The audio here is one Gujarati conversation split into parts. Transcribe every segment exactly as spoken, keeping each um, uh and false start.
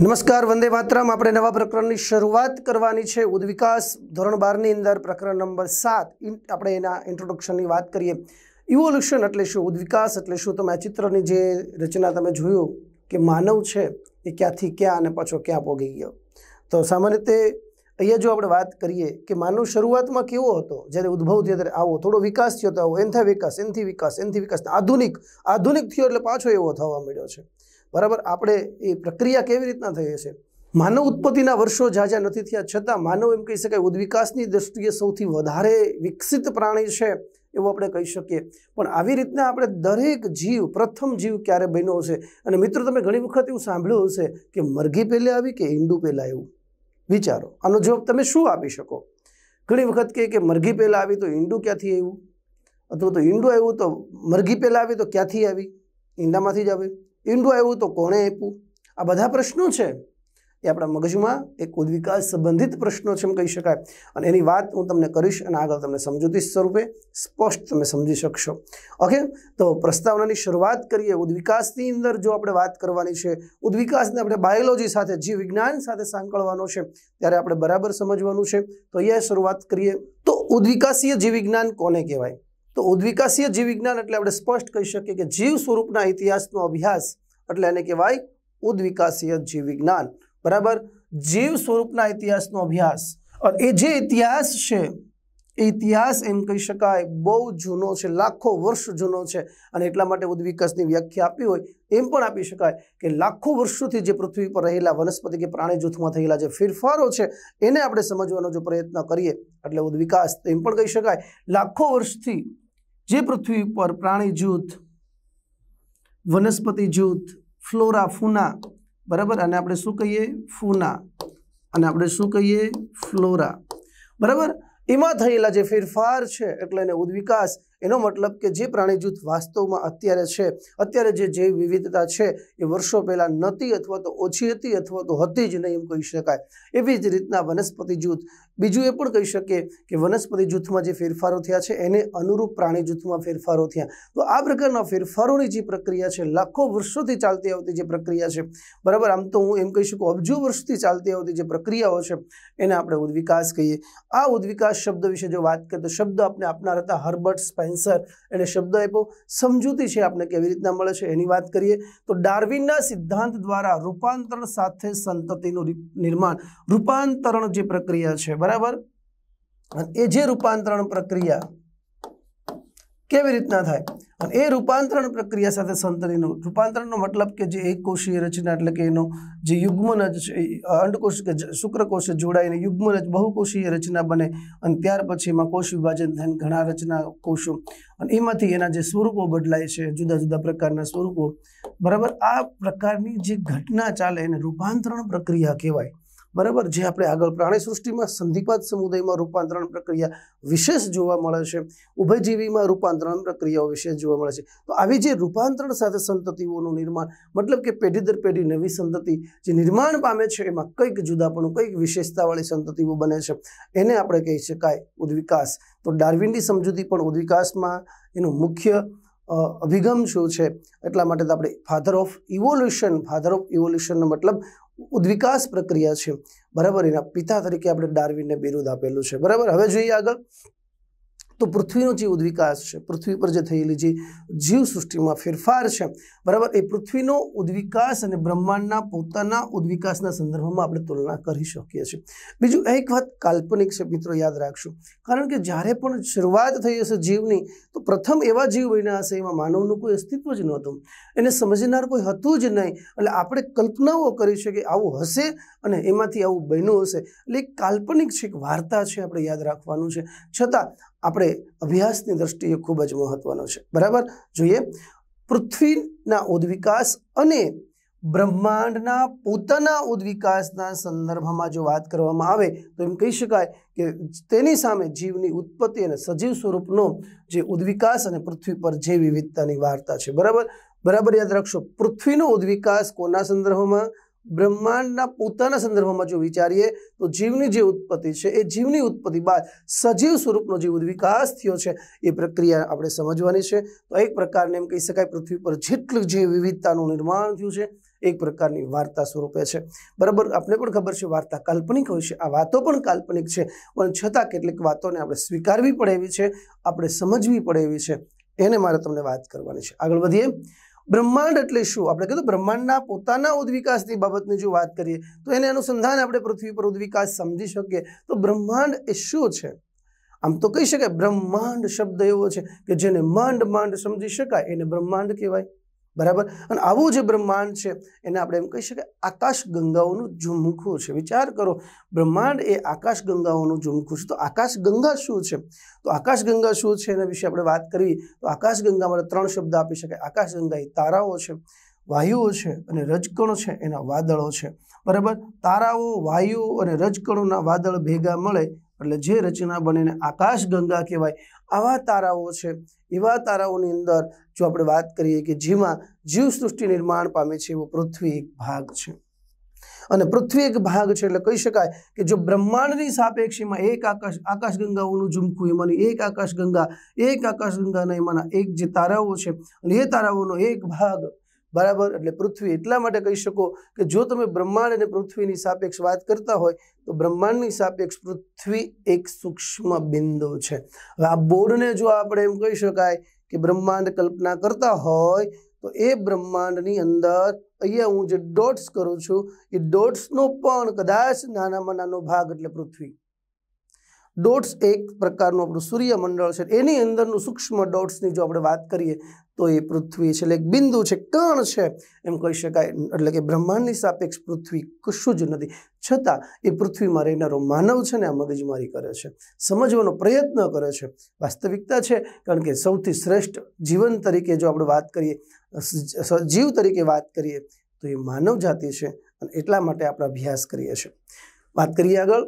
नमस्कार, वंदे मातरम। આપણે નવા પ્રકરણની શરૂઆત કરવાની છે। ઉદ્વિકાસ ધોરણ બાર ની અંદર પ્રકરણ નંબર સાત આપણે એના ઇન્ટ્રોડક્શનની વાત કરીએ। ઇવોલ્યુશન એટલે શું, ઉદ્વિકાસ એટલે શું? તમે આ ચિત્રની જે રચના તમે જોયું કે માનવ છે એ ક્યાંથી ક્યાં અને પાછો ક્યાં પહોંચી ગયો। તો સામાન્ય રીતે અહીંયા જો આપણે વાત કરીએ કે માનવ શરૂઆતમાં કેવો હતો, જ્યારે ઉદ્ભવ થયો ત્યારે આવો થોડો વિકાસ થયો તો આવો એનથી વિકાસ એનથી વિકાસ એનથી વિકાસ આધુનિક આધુનિક થયો એટલે પાછો એવો થવા મળ્યો છે। बराबर। આપણે એ પ્રક્રિયા કેવી રીતના થઈ હશે? માનવ ઉત્પત્તિના વર્ષો ઝાઝા નથી થયા છતાં માનવ એમ કહી શકાય ઉદ્વિકાસની દૃષ્ટિએ સૌથી વધારે વિકસિત પ્રાણી છે એવું આપણે કહી શકીએ। પણ આવી રીતના આપણે દરેક જીવ પ્રથમ જીવ ક્યારે બન્યો હશે? અને મિત્રો, તમે ઘણી વખત એવું સાંભળ્યું હશે કે મરઘી પહેલા આવી કે ઈંડું પહેલા આવ્યું? વિચારો, આનો જવાબ તમે શું આપી શકો? ઘણી વખત કહે કે મરઘી પહેલા આવી તો ઈંડું ક્યાંથી આવ્યું, અથવા તો ઈંડું આવ્યું તો મરઘી પહેલા આવી તો ક્યાંથી આવી? ઈંડામાંથી જ આવે। ઈંડું આવ્યું તો કોણે આપ્યું? આ બધા પ્રશ્નો છે એ આપણા મગજમાં એક ઉદ્વિકાસ સંબંધિત પ્રશ્નો છે એમ કહી શકાય। અને એની વાત હું તમને કરીશ અને આગળ તમને સમજૂતી સ્વરૂપે સ્પષ્ટ તમે સમજી શકશો। ઓકે, તો પ્રસ્તાવનાની શરૂઆત કરીએ। ઉદ્વિકાસની અંદર જો આપણે વાત કરવાની છે, ઉદ્વિકાસને આપણે બાયોલોજી સાથે, જીવ વિજ્ઞાન સાથે સાંકળવાનો છે, ત્યારે આપણે બરાબર સમજવાનું છે। તો અહીંયા શરૂઆત કરીએ। તો ઉદ્વિકાસીય જીવ વિજ્ઞાન કોને કહેવાય? તો ઉદ્વિકાસીય જીવ વિજ્ઞાન એટલે આપણે સ્પષ્ટ કહી શકીએ કે જીવ સ્વરૂપના ઇતિહાસનો અભ્યાસ એટલે એને કહેવાય ઉદ્વિકાસીય જીવ વિજ્ઞાન। બરાબર। જીવ સ્વરૂપના ઇતિહાસનો અભ્યાસ, અને એ જે ઇતિહાસ છે એ ઇતિહાસ એમ કહી શકાય બહુ જૂનો છે, લાખો વર્ષ જૂનો છે। અને એટલા માટે ઉદ્વિકાસની વ્યાખ્યા આપી હોય એમ પણ આપી શકાય કે લાખો વર્ષોથી જે પૃથ્વી પર રહેલા વનસ્પતિ કે પ્રાણી જૂથમાં થયેલા જે ફેરફારો છે એને આપણે સમજવાનો જો પ્રયત્ન કરીએ એટલે ઉદ્વિકાસ એમ પણ કહી શકાય લાખો વર્ષથી જે પૃથ્વી પર પ્રાણી જૂથ, વનસ્પતિ જૂથ, ફ્લોરા ફૂના, બરાબર, અને આપણે શું કહીએ ફૂના, અને આપણે શું કહીએ ફ્લોરા, બરાબર, એમાં થયેલા જે ફેરફાર છે એટલે એને ઉદ્વિકાસ। એનો મતલબ કે જે પ્રાણી જૂથ વાસ્તવમાં અત્યારે છે, અત્યારે જે જૈવ વિવિધતા છે એ વર્ષો પહેલા નહોતી અથવા તો ઓછી હતી અથવા તો હતી જ નહીં એમ કહી શકાય। એવી જ રીતના વનસ્પતિ જૂથ, બીજું એ પણ કહી શકીએ કે વનસ્પતિ જૂથમાં જે ફેરફારો થયા છે એને અનુરૂપ પ્રાણી જૂથમાં ફેરફારો થયા। તો આ પ્રકારના ફેરફારોની જે પ્રક્રિયા છે, લાખો વર્ષોથી ચાલતી આવતી જે પ્રક્રિયા છે, બરાબર, આમ તો હું એમ કહી શકું અબજો વર્ષથી ચાલતી આવતી જે પ્રક્રિયાઓ છે એને આપણે ઉદ્વિકાસ કહીએ। આ ઉદ્વિકાસ શબ્દ વિશે જો વાત કરીએ તો શબ્દ આપણે આપનાર હતા હર્બર્ટ સ્પેન્સર, એને શબ્દ આપ્યો। સમજૂતી છે આપણે કેવી રીતના મળે છે એની વાત કરીએ તો ડાર્વિનના સિદ્ધાંત દ્વારા રૂપાંતરણ સાથે સંતતિનું નિર્માણ, રૂપાંતરણ જે પ્રક્રિયા છે, બરાબર, એ જે રૂપાંતરણ પ્રક્રિયા કેવી રીતના થાય અને એ રૂપાંતરણ પ્રક્રિયા સાથે સંતતિનું રૂપાંતરણનો મતલબ કે જે એક કોષીય રચના એટલે કે એનો જે યુગ્મનજ છે, અંડકોષ કે શુક્રકોષ જોડાઈને યુગ્મનજ બહુકોષીય રચના બને અને ત્યાર પછી એમાં કોષ વિભાજન થઈને ઘણા રચના કોષો અને એમાંથી એના જે સ્વરૂપો બદલાય છે, જુદા જુદા પ્રકારના સ્વરૂપો, બરાબર, આ પ્રકારની જે ઘટના ચાલે એને રૂપાંતરણ પ્રક્રિયા કહેવાય। બરાબર, જે આપણે આગળ પ્રાણી સૃષ્ટિમાં સંધિપાત સમુદાયમાં રૂપાંતરણ પ્રક્રિયા વિશેષ જોવા મળે છે, ઉભયજીવીમાં રૂપાંતરણ પ્રક્રિયાઓ વિશેષ જોવા મળે છે। તો આવી જે રૂપાંતરણ સાથે સંતતિઓનું નિર્માણ, મતલબ કે પેઢી દર પેઢી નવી સંતતિ જે નિર્માણ પામે છે એમાં કંઈક જુદાપણું, કંઈક વિશેષતાવાળી સંતતિઓ બને છે, એને આપણે કહી શકાય ઉદ્વિકાસ। તો ડાર્વિનની સમજૂતી પણ ઉદ્વિકાસમાં એનું મુખ્ય અભિગમ શું છે એટલા માટે તો આપણે father of evolution, father of ઇવોલ્યુશનનો મતલબ ઉદ્વિકાસ પ્રક્રિયા છે, બરાબર, એના પિતા તરીકે આપણે ડાર્વિનને બિરુદ આપેલું છે। બરાબર, હવે જોઈએ આગળ તો પૃથ્વીનો જે ઉદ્વિકાસ છે, પૃથ્વી પર જે થયેલી જે જીવ સૃષ્ટિમાં ફેરફાર છે, બરાબર, એ પૃથ્વીનો ઉદ્વિકાસ અને બ્રહ્માંડના પોતાના ઉદ્વિકાસના સંદર્ભમાં આપણે તુલના કરી શકીએ છીએ। બીજું એક વાત કાલ્પનિક છે મિત્રો, યાદ રાખશો, કારણ કે જ્યારે પણ શરૂઆત થઈ હશે જીવની તો પ્રથમ એવા જીવ બન્યા હશે એમાં માનવનું કોઈ અસ્તિત્વ જ નહોતું, એને સમજનાર કોઈ હતું જ નહીં, એટલે આપણે કલ્પનાઓ કરી છે કે આવું હશે અને એમાંથી આવું બન્યું હશે, એટલે એક કાલ્પનિક છે, એક વાર્તા છે, આપણે યાદ રાખવાનું છે, છતાં આપણે અભ્યાસની દ્રષ્ટિએ ખૂબ જ મહત્વનો છે। બરાબર, જોઈએ પૃથ્વીના ઉદ્વિકાસ અને બ્રહ્માંડના પોતાના ઉદ્વિકાસના સંદર્ભમાં જો વાત કરવામાં આવે તો એમ કહી શકાય કે તેની સામે જીવની ઉત્પત્તિ અને સજીવ સ્વરૂપનો જે ઉદ્વિકાસ અને પૃથ્વી પર જે વિવિધતાની વાર્તા છે। બરાબર, બરાબર યાદ રાખશો, પૃથ્વીનો ઉદ્વિકાસ કોના સંદર્ભમાં? બ્રહ્માંડના પોતાના સંદર્ભમાં જો વિચારીએ તો જીવની જે ઉત્પત્તિ છે એ જીવની ઉત્પત્તિ બાદ સજીવ સ્વરૂપનો જે ઉદ્વિકાસ થયો છે એ પ્રક્રિયા આપણે સમજવાની છે। તો એક પ્રકારને એમ કહી શકાય પૃથ્વી પર જેટલું જે વિવિધતાનું નિર્માણ થયું છે એક પ્રકારની વાર્તા સ્વરૂપે છે, બરાબર। આપણે પણ ખબર છે વાર્તા કાલ્પનિક હોય છે, આ વાતો પણ કાલ્પનિક છે, પણ છતાં કેટલીક વાતોને આપણે સ્વીકારવી પડે એવી છે, આપણે સમજવી પડે એવી છે, એને મારે તમને વાત કરવાની છે। આગળ વધીએ। બ્રહ્માંડ એટલે શું? આપણે કીધું બ્રહ્માંડના પોતાના ઉદ્વિકાસની બાબતની જો વાત કરીએ તો એને અનુસંધાન આપણે પૃથ્વી પર ઉદ્વિકાસ સમજી શકીએ તો બ્રહ્માંડ એ શું છે? આમ તો કહી શકાય બ્રહ્માંડ શબ્દ એવો છે કે જેને માંડ માંડ સમજી શકાય એને બ્રહ્માંડ કહેવાય, બરાબર। અને આવું જે બ્રહ્માંડ છે એને આપણે એમ કહી શકાય આકાશ ગંગાઓનું ઝુમખું છે। વિચાર કરો, બ્રહ્માંડ એ આકાશ ગંગાઓનું ઝુમખું છે, તો આકાશ ગંગા શું છે? તો આકાશ ગંગા શું છે એના વિશે આપણે વાત કરીએ તો આકાશ ગંગા માટે ત્રણ શબ્દ આપી શકાય। આકાશ ગંગા એ તારાઓ છે, વાયુઓ છે અને રજકણો છે, એના વાદળો છે, બરાબર। તારાઓ, વાયુઓ અને રજકણોના વાદળ ભેગા મળે એટલે જે રચના બને આકાશ ગંગા કહેવાય। આવા તારાઓ છે, એવા તારાઓની અંદર જો આપણે વાત કરીએ કે જેમાં જીવસૃષ્ટિ નિર્માણ પામે છે એવો પૃથ્વી એક ભાગ છે, અને પૃથ્વી એક ભાગ છે એટલે કહી શકાય કે જો બ્રહ્માંડની સાપેક્ષીમાં એક આકાશ આકાશ ગંગાઓનું ઝુમખું, એમાંની એક આકાશ ગંગા, એક આકાશ ગંગાના એમાંના એક જે તારાઓ છે અને એ તારાઓનો એક ભાગ, બરાબર, એટલે પૃથ્વી। એટલા માટે કહી શકો કે જો તમે બ્રહ્માંડ અને પૃથ્વીની સાપેક્ષ વાત કરતા હોય તો બ્રહ્માંડની સાપેક્ષ પૃથ્વી એક સૂક્ષ્મ બિંદુ છે। હવે આ બોર્ડને જો આપણે એમ કહી શકાય કે બ્રહ્માંડ કલ્પના કરતા હોય તો એ બ્રહ્માંડની અંદર અહીંયા હું જે ડોટ્સ કરું છું એ ડોટ્સનો પણ કદાચ નાનામાં નાનો ભાગ એટલે પૃથ્વી। ડોટ્સ એક પ્રકારનું આપણું સૂર્યમંડળ છે, એની અંદરનું સૂક્ષ્મ ડોટ્સની જો આપણે વાત કરીએ તો એ પૃથ્વી છે, એટલે એક બિંદુ છે, કણ છે એમ કહી શકાય। એટલે કે બ્રહ્માંડની સાપેક્ષ પૃથ્વી કશું જ નથી, છતાં એ પૃથ્વીમાં રહેનારો માનવ છે ને આ મગજમારી કરે છે, સમજવાનો પ્રયત્ન કરે છે, વાસ્તવિકતા છે। કારણ કે સૌથી શ્રેષ્ઠ જીવન તરીકે જો આપણે વાત કરીએ, જીવ તરીકે વાત કરીએ તો એ માનવ જાતિ છે, અને એટલા માટે આપણે અભ્યાસ કરીએ છીએ। વાત કરીએ આગળ,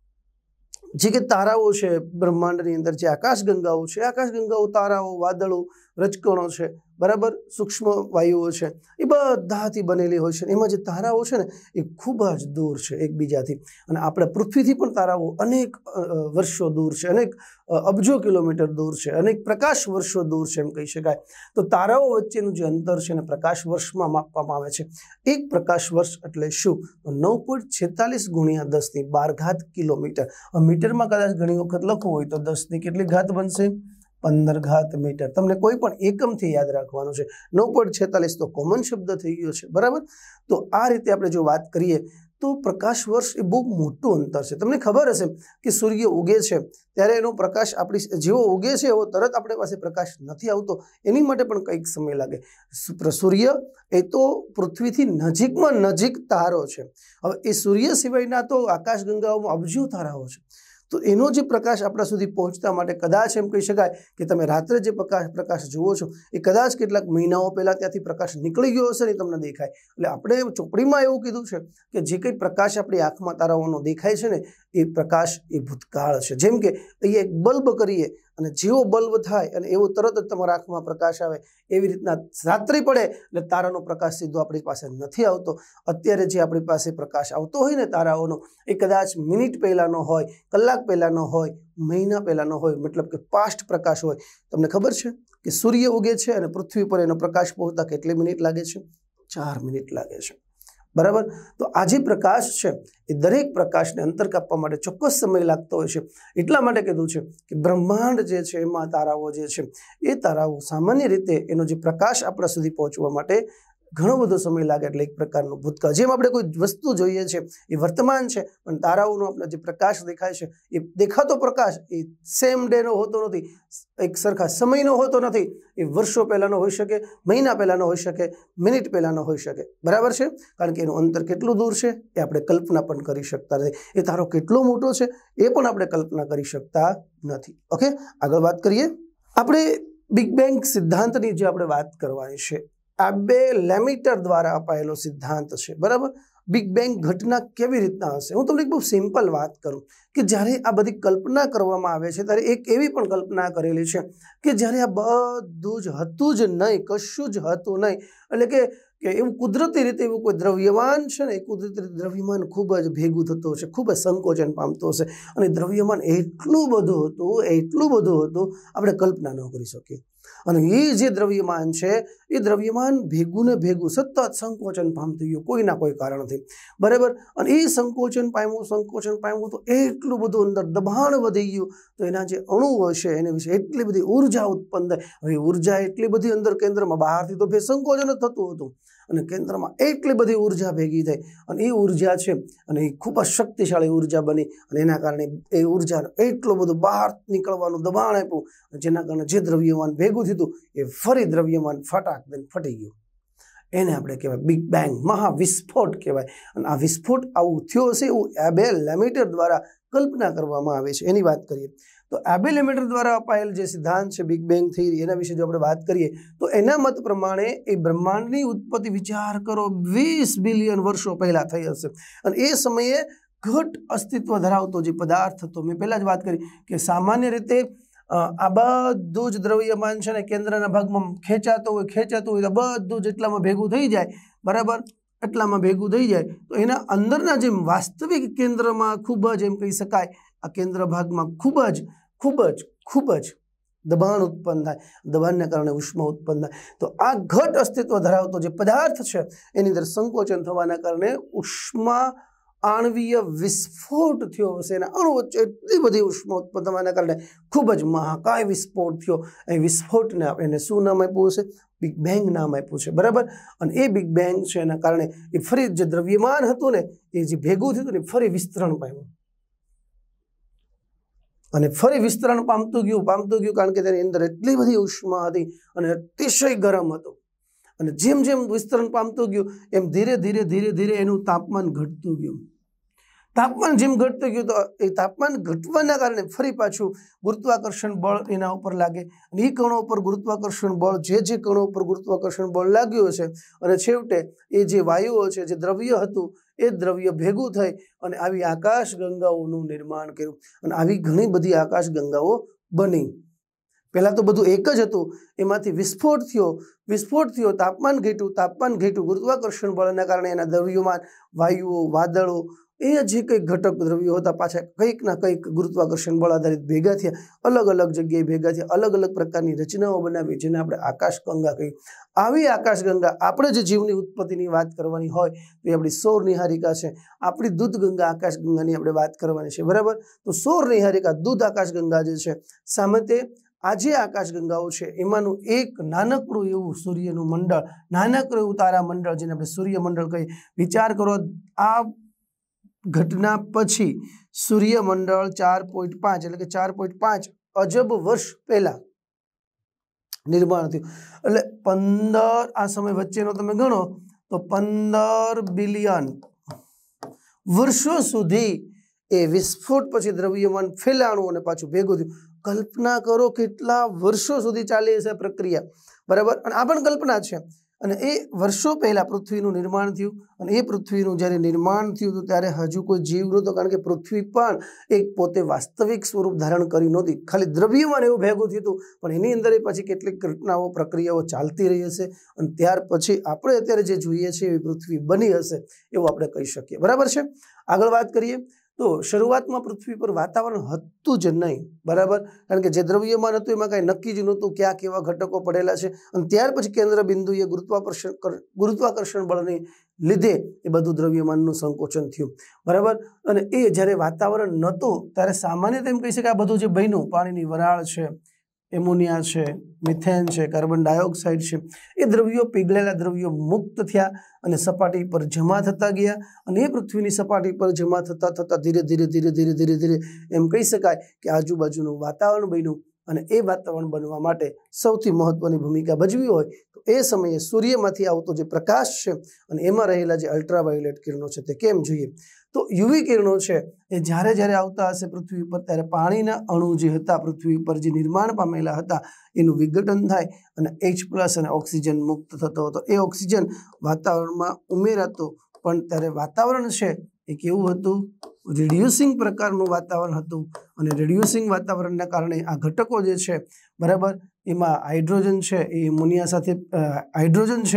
જે કે તારાઓ છે બ્રહ્માંડની અંદર, જે આકાશ ગંગાઓ છે, આકાશ ગંગાઓ, તારાઓ, વાદળો, રજકણો છે, બરાબર, સૂક્ષ્મ વાયુઓ છે, એ બધાથી બનેલી હોય છે। એમાં જે તારાઓ છે ને એ ખૂબ જ દૂર છે એકબીજાથી, અને આપણે પૃથ્વીથી પણ તારાઓ અનેક વર્ષો દૂર છે, અનેક અબજો કિલોમીટર દૂર છે, અનેક પ્રકાશ વર્ષો દૂર છે એમ કહી શકાય। તો તારાઓ વચ્ચેનું જે અંતર છે ને પ્રકાશ વર્ષમાં માપવામાં આવે છે। એક પ્રકાશ વર્ષ એટલે શું? નવ પોઈન્ટ છેતાલીસ ગુણ્યા દસની બાર ઘાત કિલોમીટર। મીટરમાં કદાચ ઘણી વખત લખવું હોય તો દસની કેટલી ઘાત બનશે? પંદર ઘાત મીટર। તમને કોઈ પણ એકમથી યાદ રાખવાનું છે। નવ પોઈન્ટ છેતાલીસ તો કોમન શબ્દ થઈ ગયો છે, બરાબર। તો આ રીતે આપણે જો વાત કરીએ તો પ્રકાશ વર્ષ એ બહુ મોટું અંતર છે। તમને ખબર હશે કે સૂર્ય ઉગે છે ત્યારે એનો પ્રકાશ આપણી જેવો ઉગે છે એવો તરત આપણી પાસે પ્રકાશ નથી આવતો, એની માટે પણ કંઈક સમય લાગે। સૂર્ય એ તો પૃથ્વીથી નજીકમાં નજીક તારો છે। હવે એ સૂર્ય સિવાયના તો આકાશ ગંગાઓમાં અબજો તારાઓ છે, તો એનો જે પ્રકાશ આપણા સુધી પહોંચતા માટે કદાચ એમ કહી શકાય કે તમે રાત્રે જે પ્રકાશ પ્રકાશ જુઓ છો એ કદાચ કેટલાક મહિનાઓ પહેલાં ત્યાંથી પ્રકાશ નીકળી ગયો હશે ને તમને દેખાય। એટલે આપણે ચોપડીમાં એવું કીધું છે કે જે કંઈ પ્રકાશ આપણી આંખમાં તારાઓનો દેખાય છે ને એ પ્રકાશ એ ભૂતકાળ છે। જેમ કે અહીંયા એક બલ્બ કરીએ અને જેવો બલ્બ થાય અને એવો તરત જ તમારા આંખમાં પ્રકાશ આવે, એવી રીતના રાત્રિ પડે એટલે તારાનો પ્રકાશ સીધો આપણી પાસે નથી આવતો। અત્યારે જે આપણી પાસે પ્રકાશ આવતો હોય ને તારાઓનો એ કદાચ મિનિટ પહેલાંનો હોય, કલાક પહેલાંનો હોય, મહિના પહેલાંનો હોય, મતલબ કે પાસ્ટ પ્રકાશ હોય। તમને ખબર છે કે સૂર્ય ઉગે છે અને પૃથ્વી પર એનો પ્રકાશ પહોંચતા કેટલી મિનિટ લાગે છે? ચાર મિનિટ લાગે છે, બરાબર। તો આ જે પ્રકાશ છે એ દરેક પ્રકાશને અંતર કાપવા માટે ચોક્કસ સમય લાગતો હોય છે। એટલા માટે કીધું છે કે બ્રહ્માંડ જે છે એમાં તારાઓ જે છે એ તારાઓ સામાન્ય રીતે એનો જે પ્રકાશ આપણા સુધી પહોંચવા માટે ઘણો બધો સમય લાગે, એટલે એક પ્રકારનું ભૂતકાળ। જેમ આપણે કોઈ વસ્તુ જોઈએ છે એ વર્તમાન છે, પણ તારાઓનો આપણે જે પ્રકાશ દેખાય છે એ દેખાતો પ્રકાશ એ સેમ ડેનો હોતો નથી, એક સરખા સમયનો હોતો નથી, એ વર્ષો પહેલાંનો હોઈ શકે, મહિના પહેલાંનો હોઈ શકે, મિનિટ પહેલાંનો હોઈ શકે, બરાબર છે। કારણ કે એનું અંતર કેટલું દૂર છે એ આપણે કલ્પના પણ કરી શકતા નથી, એ તારો કેટલો મોટો છે એ પણ આપણે કલ્પના કરી શકતા નથી। ઓકે, આગળ વાત કરીએ આપણે બિગ બેંગ સિદ્ધાંતની જે આપણે વાત કરવાની છે। આ બે લેમીટર દ્વારા અપાયેલો સિદ્ધાંત છે, બરાબર। બિગ બેંગ ઘટના કેવી રીતના હશે? હું તમને એક બહુ સિમ્પલ વાત કરું કે જ્યારે આ બધી કલ્પના કરવામાં આવે છે ત્યારે એક એવી પણ કલ્પના કરેલી છે કે જ્યારે આ બધું જ હતું જ નહીં, કશું જ હતું નહીં, એટલે કે કે એવું કુદરતી રીતે એવું કોઈ દ્રવ્યમાન છે ને એ કુદરતી રીતે દ્રવ્યમાન ખૂબ જ ભેગું થતું હશે, ખૂબ જ સંકોચન પામતું હશે અને દ્રવ્યમાન એટલું બધું હતું એટલું બધું હતું આપણે કલ્પના ન કરી શકીએ। અને એ જે દ્રવ્યમાન છે એ દ્રવ્યમાન ભેગું ને ભેગું સતત સંકોચન પામતું ગયું કોઈના કોઈ કારણથી, બરાબર। અને એ સંકોચન પામ્યું સંકોચન પામ્યું તો એટલું બધું અંદર દબાણ વધી ગયું તો એના જે અણુઓ છે એના વિશે એટલી બધી ઉર્જા ઉત્પન્ન થાય। હવે ઉર્જા એટલી બધી અંદર કેન્દ્રમાં, બહારથી તો સંકોચન જ થતું હતું અને કેન્દ્રમાં એટલી બધી ઉર્જા ભેગી થઈ અને એ ઉર્જા છે અને એ ખૂબ જ શક્તિશાળી ઉર્જા બની અને એના કારણે એ ઉર્જાને એટલું બધું બહાર નીકળવાનું દબાણ આપ્યું જેના કારણે જે દ્રવ્યમાન ભેગું થયું એ ફરી દ્રવ્યમાન ફટાક દઈને ફટી ગયું। એને આપણે કહેવાય બિગ બેંગ, મહાવિસ્ફોટ કહેવાય। અને આ વિસ્ફોટ આવું થયો હશે એવું એબેલ લેમેટર દ્વારા કલ્પના કરવામાં આવે છે। એની વાત કરીએ તો એબેલ લેમેટર દ્વારા અપાયેલ જે સિદ્ધાંત છે બિગ બેંગ થિયરી એના વિશે જો આપણે વાત કરીએ તો એના મત પ્રમાણે એ બ્રહ્માંડની ઉત્પત્તિ વિચાર કરો વીસ બિલિયન વર્ષો પહેલા થઈ હશે અને એ સમયે ઘટ અસ્તિત્વ ધરાવતો જે પદાર્થ હતો, મેં પહેલા જ વાત કરી કે સામાન્ય રીતે આ બધું જ દ્રવ્યમાન છે ને કેન્દ્રના ભાગમાં ખેંચાતો હોય ખેંચાતું હોય તો બધું જ એટલામાં ભેગું થઈ જાય, બરાબર, એટલામાં ભેગું થઈ જાય તો એના અંદરના જે વાસ્તવિક કેન્દ્રમાં ખૂબ જ એમ કહી શકાય આ કેન્દ્ર ભાગમાં ખૂબ જ ખૂબ જ ખૂબ જ દબાણ ઉત્પન્ન થાય, દબાણને કારણે ઉષ્મા ઉત્પન્ન થાય। તો આ ઘટ અસ્તિત્વ ધરાવતો જે પદાર્થ છે એની અંદર સંકોચન થવાના કારણે ઉષ્મા आणवीय विस्फोट थयो हशे एना अणु वच्चे एटली बधी उष्मा उत्पन्न थवाना कारणे खूब ज महाकाय विस्फोट थयो। ए विस्फोटने आपणे शुं नाम आप्युं छे? बिग बेंग नाम आप्युं छे, बराबर। अने ए बिग बेंग छे एना कारणे ए फरी जे द्रव्यमान हतुं ने ए जे भेगुं थयुं ने फरी विस्तरण पाम्युं અને ફરી વિસ્તરણ પામતું ગયું પામતું ગયું કારણ કે તેની અંદર એટલી બધી ઉષ્મા હતી અને અતિશય ગરમ હતું અને જેમ જેમ વિસ્તરણ પામતું ગયું એમ ધીરે ધીરે ધીરે ધીરે એનું તાપમાન ઘટતું ગયું। તાપમાન જેમ ઘટતું ગયું તો એ તાપમાન ઘટવાના કારણે ફરી પાછું ગુરુત્વાકર્ષણ બળ એના ઉપર લાગે અને એ કણો ઉપર ગુરુત્વાકર્ષણ બળ જે જે કણો ઉપર ગુરુત્વાકર્ષણ બળ લાગ્યું છે અને છેવટે એ જે વાયુઓ છે જે દ્રવ્ય હતું એ દ્રવ્ય ભેગું થઈ અને આવી આકાશ ગંગાઓનું નિર્માણ કર્યું અને આવી ઘણી બધી આકાશ ગંગાઓ બની। પહેલા તો બધું એક જ હતું, એમાંથી વિસ્ફોટ થયો વિસ્ફોટ થયો તાપમાન ઘટ્યું તાપમાન ઘટ્યું ગુરુત્વાકર્ષણ બળના કારણે એના દ્રવ્યોમાં વાયુઓ વાદળો એ જે કંઈક ઘટક દ્રવ્યો હતા પાછા કંઈક ના કંઈક ગુરુત્વાકર્ષણ બળ આધારિત ભેગા થયા, અલગ અલગ જગ્યાએ ભેગા થયા, અલગ અલગ પ્રકારની રચનાઓ બનાવી જેને આપણે આકાશગંગા કહીએ। આવી આકાશગંગા આપણે જે જીવની ઉત્પત્તિની વાત કરવાની હોય તો એ આપણી સૌર નિહારિકા છે, આપણી દૂધ ગંગા આકાશગંગાની આપણે વાત કરવાની છે, બરાબર। તો સૌર નિહારિકા દૂધ આકાશગંગા જે છે સામે તે આ જે આકાશગંગાઓ છે એમાંનું એક નાનકડું એવું સૂર્યનું મંડળ, નાનકડું એવું તારામંડળ જેને આપણે સૂર્યમંડળ કહીએ। વિચાર કરો આ ઘટના પછી સૂર્યમંડળ ચાર પોઈન્ટ પાંચ એટલે કે ચાર પોઈન્ટ પાંચ અજબ વર્ષ પહેલા નિર્માણ થયું એટલે પંદર આ સમય વચ્ચેનો તમે ગણો તો પંદર બિલિયન વર્ષો સુધી એ વિસ્ફોટ પછી દ્રવ્યમાન ફેલાણું અને પાછું ભેગું થયું। કલ્પના કરો કેટલા વર્ષો સુધી ચાલી હશે પ્રક્રિયા, બરાબર। અને આ પણ કલ્પના છે અને એ વર્ષો પહેલા પૃથ્વીનું નિર્માણ થયું અને એ પૃથ્વીનું જ્યારે નિર્માણ થયું હતું ત્યારે હજુ કોઈ જીવ નહોતો કારણ કે પૃથ્વી પણ એક પોતે વાસ્તવિક સ્વરૂપ ધારણ કરી નહોતી, ખાલી દ્રવ્યમાન એવું ભેગું થયું હતું પણ એની અંદર પછી કેટલીક ઘટનાઓ પ્રક્રિયાઓ ચાલતી રહી હશે અને ત્યાર પછી આપણે અત્યારે જે જોઈએ છીએ એવી પૃથ્વી બની હશે એવું આપણે કહી શકીએ, બરાબર છે। આગળ વાત કરીએ તો શરૂઆતમાં પૃથ્વી પર વાતાવરણ હતું જ નહીં, બરાબર, કારણ કે જે દ્રવ્યમાન હતું એમાં કાંઈ નક્કી જ નહોતું ક્યાં કેવા ઘટકો પડેલા છે અને ત્યાર પછી કેન્દ્ર બિંદુએ ગુરુત્વાકર્ષણ ગુરુત્વાકર્ષણ બળને લીધે એ બધું દ્રવ્યમાનનું સંકોચન થયું, બરાબર। અને એ જ્યારે વાતાવરણ નહોતું ત્યારે સામાન્ય તેમ કહી શકાય આ બધું જે બન્યું પાણીની વરાળ છે, એમોનિયા છે, મિથેન છે, કાર્બન ડાયોક્સાઇડ છે, એ દ્રવ્યો પીગળેલા દ્રવ્યો મુક્ત થયા અને સપાટી પર જમા થતા ગયા અને એ પૃથ્વીની સપાટી પર જમા થતા થતા ધીરે ધીરે ધીરે ધીરે ધીરે ધીરે એમ કહી શકાય કે આજુબાજુનું વાતાવરણ બન્યું અને એ વાતાવરણ બનવા માટે સૌથી મહત્વની ભૂમિકા ભજવી હોય તો એ સમયે સૂર્યમાંથી આવતો જે પ્રકાશ છે અને એમાં રહેલા જે અલ્ટ્રાવાયોલેટ કિરણો છે તે કેમ જોઈએ તો યુવી કિરણો છે એ જ્યારે જ્યારે આવતા હશે પૃથ્વી પર ત્યારે પાણીના અણુ જે હતા પૃથ્વી પર જે નિર્માણ પામેલા હતા એનું વિઘટન થાય અને એચ પ્લસ અને ઓક્સિજન મુક્ત થતો હતો। એ ઓક્સિજન વાતાવરણમાં ઉમેરાતો પણ ત્યારે વાતાવરણ છે એ કેવું હતું? રિડ્યુસિંગ પ્રકારનું વાતાવરણ હતું અને રિડ્યુસિંગ વાતાવરણના કારણે આ ઘટકો જે છે, બરાબર, એમાં હાઇડ્રોજન છે એ એમોનિયા સાથે હાઇડ્રોજન છે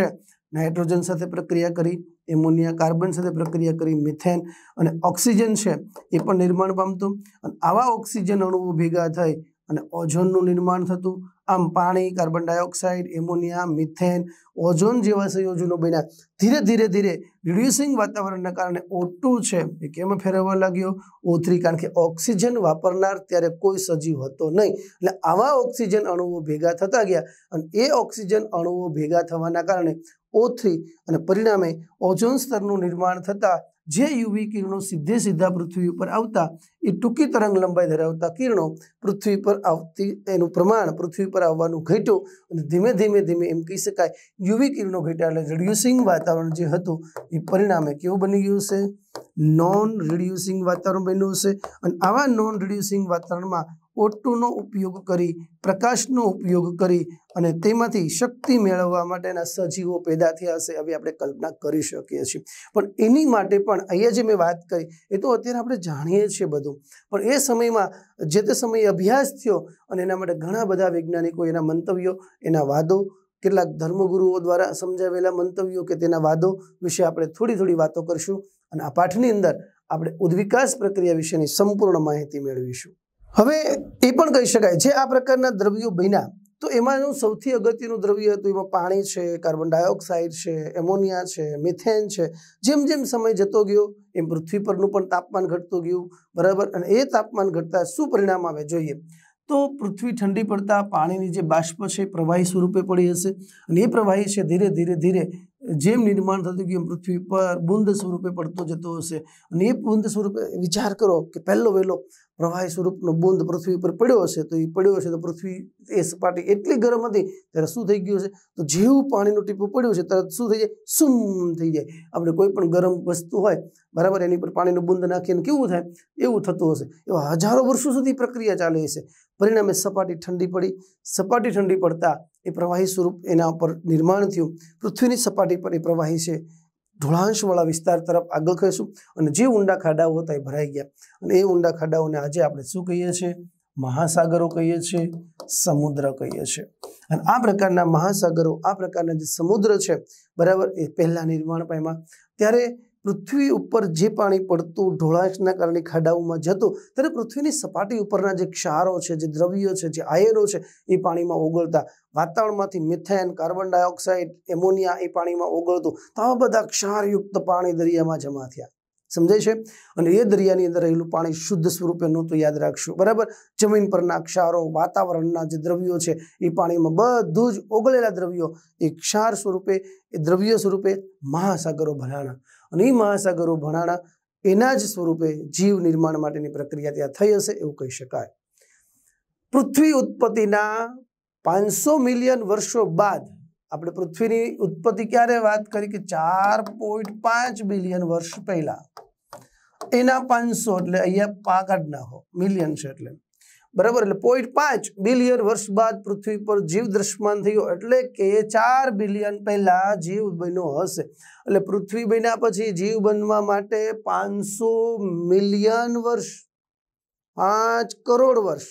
નાઇટ્રોજन સાથે પ્રક્રિયા કરી, એમોનિયા કાર્બન સાથે પ્રક્રિયા કરી, મિથેન અને ઓક્સિજન છે એ પણ નિર્માણ પામતું અને આવા ઓક્સિજન અણુઓ ભેગા થઈ અને ઓઝોનનું નિર્માણ થતું. આમ પાણી, carbon dioxide, ammonia, methane, ozone જેવા સંયોજનો બન્યા. ધીરે ધીરે ધીરે રિડ્યુસિંગ વાતાવરણના કારણે ઓ ટુ છે એ કેમ ફેરવવા લાગ્યો? ઓ થ્રી, કારણ કે ઓક્સિજન વાપરનાર ત્યારે કોઈ સજીવ હતો નહીં. એટલે આવા ઓક્સિજન અણુઓ ભેગા થતા ગયા અને એ ઓક્સિજન અણુઓ ભેગા થવાના કારણે ઓ થ્રી અને પરિણામે ઓઝોન સ્તરનું નિર્માણ થતા જે યુવી કિરણો સીધે સીધા પૃથ્વી ઉપર આવતા એ ટૂંકી તરંગ લંબાઈ ધરાવતા કિરણો પૃથ્વી પર આવતી એનું પ્રમાણ પૃથ્વી પર આવવાનું ઘટ્યું અને ધીમે ધીમે ધીમે એમ કહી શકાય યુવી કિરણો ઘટ્યા એટલે રિડ્યુસિંગ વાતાવરણ જે હતું એ પરિણામે કેવું બની ગયું છે? નોન રિડ્યુસિંગ વાતાવરણ બન્યું છે. અને આવા નોન રિડ્યુસિંગ વાતાવરણમાં ઓ ટુ નો ઉપયોગ કરી, પ્રકાશનો ઉપયોગ કરી અને તેમાંથી શક્તિ મેળવવા માટેના સજીવો પેદા થયા હશે. હવે આપણે કલ્પના કરી શકીએ છીએ. પણ એની માટે પણ અહીંયા જે મેં વાત કરી એ તો અત્યારે આપણે જાણીએ છીએ બધું, પણ એ સમયમાં જે તે સમયે અભ્યાસ થયો અને એના માટે ઘણા બધા વૈજ્ઞાનિકો એના મંતવ્યો, એના વાદો, કેટલાક ધર્મગુરુઓ દ્વારા સમજાવેલા મંતવ્યો કે તેના વાદો વિશે આપણે થોડી થોડી વાતો કરશું અને આ પાઠની અંદર આપણે ઉદ્વિકાસ પ્રક્રિયા વિશેની સંપૂર્ણ માહિતી મેળવીશું. હવે એ પણ કહી શકાય જે આ પ્રકારના દ્રવ્યો બન્યા તો એમાંનું સૌથી અગત્યનું દ્રવ્ય હતું એમાં પાણી છે, કાર્બન ડાયોક્સાઇડ છે, એમોનિયા છે, મિથેન છે. જેમ જેમ સમય જતો ગયો એમ પૃથ્વી પરનું પણ તાપમાન ઘટતું ગયું, બરાબર. અને એ તાપમાન ઘટતા શું પરિણામ આવે જોઈએ તો પૃથ્વી ઠંડી પડતા પાણીની જે બાષ્પ છે પ્રવાહી સ્વરૂપે પડી હશે અને એ પ્રવાહી છે ધીરે ધીરે ધીરે જેમ નિર્માણ થતું ગયું પૃથ્વી પર બુંદ સ્વરૂપે પડતો જતો હશે અને એ બુંદ સ્વરૂપે વિચાર કરો કે પહેલો વહેલો પ્રવાહી સ્વરૂપનો બુંદ પૃથ્વી પર પડ્યો હશે તો એ પડ્યો હશે તો પૃથ્વી એ સપાટી એટલી ગરમ હતી ત્યારે શું થઈ ગયું હશે તો જેવું પાણીનું ટીપું પડ્યું છે તરત શું થઈ જાય? સુમ થઈ જાય. આપણે કોઈ પણ ગરમ વસ્તુ હોય, બરાબર, એની પર પાણીનું બુંદ નાખીને કેવું થાય એવું થતું હશે. એવા હજારો વર્ષો સુધી પ્રક્રિયા ચાલે હશે. પરિણામે સપાટી ઠંડી પડી. સપાટી ઠંડી પડતા એ પ્રવાહી સ્વરૂપ એના ઉપર નિર્માણ થયું. પૃથ્વીની સપાટી પર એ પ્રવાહી છે ઢોળાંશવાળા વિસ્તાર તરફ આગળ ખસ્યું અને જે ઊંડા ખાડાઓ હતા એ ભરાઈ ગયા અને એ ઊંડા ખાડાઓને આજે આપણે શું કહીએ છીએ? મહાસાગરો કહીએ છીએ, સમુદ્ર કહીએ છીએ. અને આ પ્રકારના મહાસાગરો, આ પ્રકારના જે સમુદ્ર છે, બરાબર, એ પહેલા નિર્માણ પામ્યા. ત્યારે પૃથ્વી ઉપર જે પાણી પડતું ઢોળાશના કારણે ખાડાઓમાં જતું ત્યારે પૃથ્વીની સપાટી ઉપરના જે ક્ષારો છે, જે દ્રવ્યો છે, જે આયનો છે એ પાણીમાં ઓગળતા. વાતાવરણમાંથી મિથેન, કાર્બન ડાયોક્સાઇડ, એમોનિયા એ પાણીમાં ઓગળતું. તો આવા બધા ક્ષારયુક્ત પાણી દરિયામાં જમા થયા. સમજાય છે? અને એ દરિયાની અંદર રહેલું પાણી શુદ્ધ સ્વરૂપે નહોતું, યાદ રાખશું, બરાબર. જમીન પરના ક્ષારો, વાતાવરણના જે દ્રવ્યો છે એ પાણીમાં બધું જ ઓગળેલા દ્રવ્યો એ ક્ષાર સ્વરૂપે, એ દ્રવ્યો સ્વરૂપે મહાસાગરો ભરાણા અને એ મહાસાગરો ભરાણા એના જ સ્વરૂપે જીવ નિર્માણ માટેની પ્રક્રિયા ત્યાં થઈ હશે એવું કહી શકાય. પૃથ્વી ઉત્પત્તિના પાંચસો મિલિયન વર્ષો બાદ આપણે પૃથ્વીની ઉત્પત્તિ ક્યારે વાત કરી કે ચાર પોઈન્ટ પાંચ બિલિયન વર્ષ પહેલા, એના પાંચસો એટલે અહીંયા પા કાઢ નાખો, મિલિયન છે એટલે, બરાબર. એટલે પોઈન્ટ પાંચ બિલિયન વર્ષ બાદ પૃથ્વી પર જીવ દ્રશ્યમાન થયો એટલે કે ચાર બિલિયન પહેલા જીવ બન્યો હશે. એટલે પૃથ્વી બન્યા પછી જીવ બનવા માટે પાંચસો મિલિયન વર્ષ, પાંચ કરોડ વર્ષ.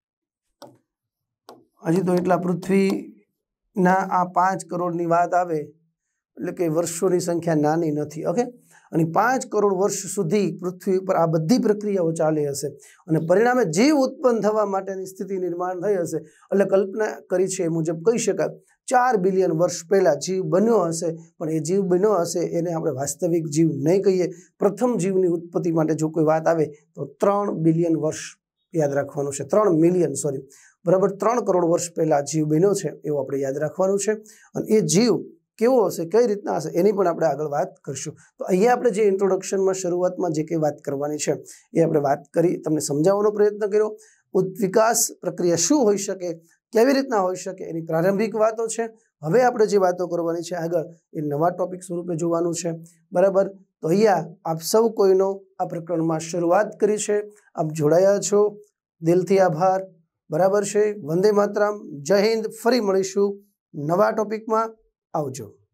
હજી તો એટલા પૃથ્વી ના આ પાંચ કરોડની વાત આવે એટલે કે વર્ષોની સંખ્યા નાની નથી. ઓકે, અને પાંચ કરોડ વર્ષ સુધી પૃથ્વી ઉપર આ બધી પ્રક્રિયાઓ ચાલી હશે અને પરિણામે જીવ ઉત્પન્ન થવા માટેની સ્થિતિ નિર્માણ થઈ હશે. એટલે કલ્પના કરી છે એ મુજબ કહી શકાય ચાર બિલિયન વર્ષ પહેલા જીવ બન્યો હશે. પણ એ જીવ બન્યો હશે એને આપણે વાસ્તવિક જીવ નહીં કહીએ. પ્રથમ જીવની ઉત્પત્તિ માટે જો કોઈ વાત આવે તો ત્રણ બિલિયન વર્ષ યાદ રાખવાનું છે, ત્રણ મિલિયન સોરી બરાબર, ત્રણ કરોડ વર્ષ પહેલા જીવ બન્યો છે એવું આપણે યાદ રાખવાનું છે. અને એ જીવ કેવો હશે, કઈ રીતના હશે એની પણ આપણે આગળ વાત કરીશું. તો અહીંયા આપણે જે ઇન્ટ્રોડક્શનમાં શરૂઆતમાં જે કંઈ વાત કરવાની છે એ આપણે વાત કરી, તમને સમજાવવાનો પ્રયત્ન કર્યો. વિકાસ પ્રક્રિયા શું હોઈ શકે, કેવી રીતના હોઈ શકે એની પ્રારંભિક વાતો છે. હવે આપણે જે વાતો કરવાની છે આગળ એ નવા ટોપિક સ્વરૂપે જોવાનું છે, બરાબર. તો અહીંયા આપ સૌ કોઈનો આ પ્રકરણમાં શરૂઆત કરી છે. આપ જોડાયા છો, દિલથી આભાર, બરાબર છે. વંદે માતરમ, જય હિન્દ. ફરી મળીશું નવા ટોપિકમાં. આવજો.